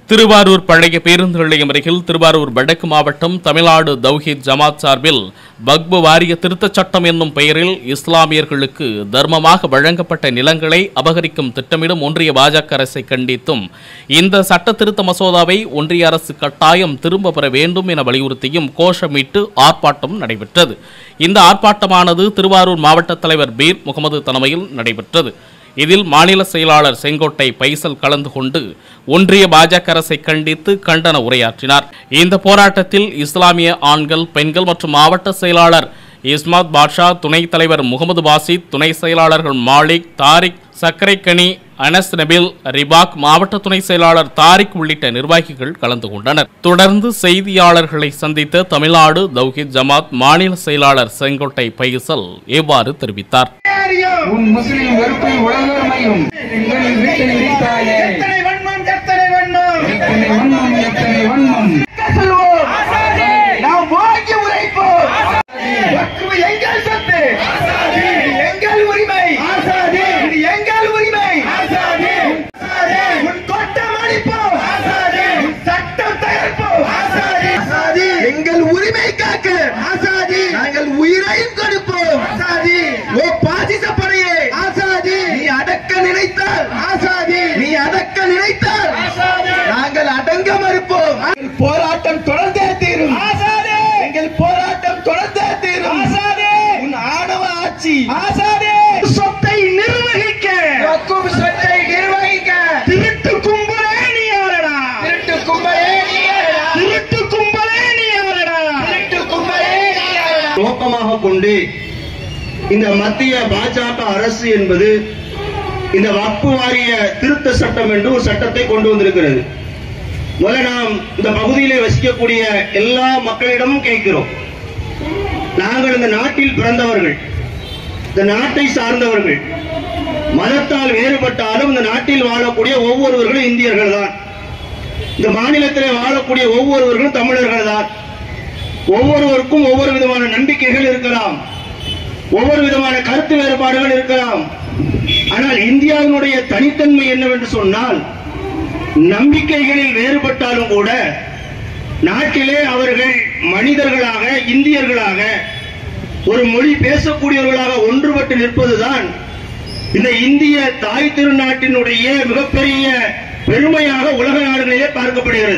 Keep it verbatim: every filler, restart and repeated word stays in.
திருவாரூர் பழைய பேருந்து நிலையம் அருகில் திருவாரூர் வடக்கு மாவட்டம் தமிழ்நாடு தௌஹீத் ஜமாத் சார்பில் வக்பு வாரிய திருத்தச் சட்டம் என்னும் பெயரில் இஸ்லாமியர்களுக்கு தர்மமாக வழங்கப்பட்ட நிலங்களை அபகரிக்கும் திட்டமிடும் ஒன்றிய பாஜக அரசை கண்டித்தும் இந்த சட்ட திருத்த மசோதாவை ஒன்றிய அரசு கட்டாயம் திரும்ப பெற வேண்டும் என வலியுறுத்தியும் கோஷமிட்டு ஆர்ப்பாட்டம் நடைபெற்றது. இந்த ஆர்ப்பாட்டமானது திருவாரூர் மாவட்ட தலைவர் பீர் முகமது தலைமையில் நடைபெற்றது. இதில் மாநில செயலாளர் செங்கோட்டை பைசல் கலந்து கொண்டு ஒன்றிய பாஜக அரசை கண்டித்து கண்டன உரையாற்றினார். இந்த போராட்டத்தில் இஸ்லாமிய ஆண்கள், பெண்கள் மற்றும் மாவட்ட செயலாளர் இஸ்மாத் பாட்ஷா, துணைத் தலைவர் முகமது பாசித், துணை செயலாளர்கள் மாலிக், தாரிக், சக்கரைக்கனி, அனஸ் நபில், ரிபாக், மாவட்ட துணை செயலாளர் தாரிக் உள்ளிட்ட நிர்வாகிகள் கலந்து கொண்டனர். தொடர்ந்து செய்தியாளர்களை சந்தித்த தமிழ்நாடு தௌஹீத் ஜமாத் மாநில செயலாளர் செங்கோட்டை பைசல் இவ்வாறு தெரிவித்தார். எங்கள் உரிமை காக்க ஆசாதி, நாங்கள் உயிரையும் கொடுப்போம் ஆசாதி. ஓ பாசிச படையே ஆசாதி, நீ அடக்க நினைத்தால் ஆசாதி, நீ அடக்க நினைத்தால் ஆசாதி, நாங்கள் அடங்க மறுப்போம். போராட்டம் தொடர்ந்தே தீரும் ஆசாதி, எங்கள் போராட்டம் தொடர்ந்தே தீரும் ஆசாதி. உன் ஆணவ ஆட்சி ஆசாதி, சொத்தை நிர்வகிக்க, சொத்தை நிர்வகிக்க திருட்டு கும்பலே நீ யாரடா, திருட்டு கும்பலே நீ யாரடா, திருட்டு கும்பலே நீ யாரடா, திருட்டு கும்பலே நீ யாரடா. நோக்கமாக கொண்டு இந்த மத்திய பாஜக அரசு என்பது இந்த வக்ஃபு வாரிய திருத்த சட்டம் என்று ஒரு சட்டத்தை கொண்டு வந்திருக்கிறது. முதல்ல நாம் இந்த பகுதியிலே வசிக்கக்கூடிய எல்லா மக்களிடமும் கேட்கிறோம். நாங்கள் இந்த நாட்டில் பிறந்தவர்கள், இந்த நாட்டை சார்ந்தவர்கள், மதத்தால் வேறுபட்டாலும் இந்த நாட்டில் வாழக்கூடிய ஒவ்வொருவர்களும் இந்தியர்கள் தான். இந்த மாநிலத்திலே வாழக்கூடிய ஒவ்வொருவர்களும் தமிழர்கள் தான். ஒவ்வொருவருக்கும் ஒவ்வொரு விதமான நம்பிக்கைகள் இருக்கலாம், ஒவ்வொரு விதமான கருத்து வேறுபாடுகள் இருக்கலாம். ஆனால் இந்தியாவினுடைய தனித்தன்மை என்னவென்று சொன்னால், நம்பிக்கைகளில் வேறுபட்டாலும் கூட நாட்டிலே அவர்கள் மனிதர்களாக, இந்தியர்களாக, ஒரு மொழி பேசக்கூடியவர்களாக ஒன்றுபட்டு நிற்பதுதான் இந்த இந்திய தாய் திருநாட்டினுடைய மிகப்பெரிய பெருமையாக உலக நாடுகளிலே பார்க்கப்படுகிறது.